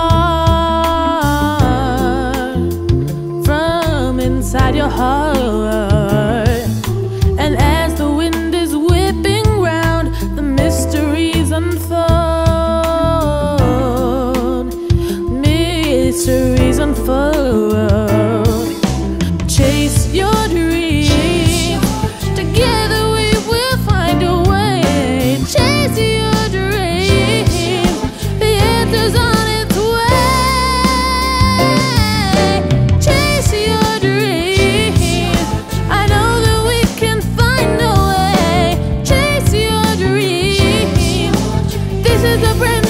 from inside your heart. And as the wind is whipping round, the mysteries unfold. Mysteries unfold. Chase your dream. Together we will find a way. Chase your dream. The answer's on its way. Chase your dream. I know that we can find a way. Chase your dream. This is a brand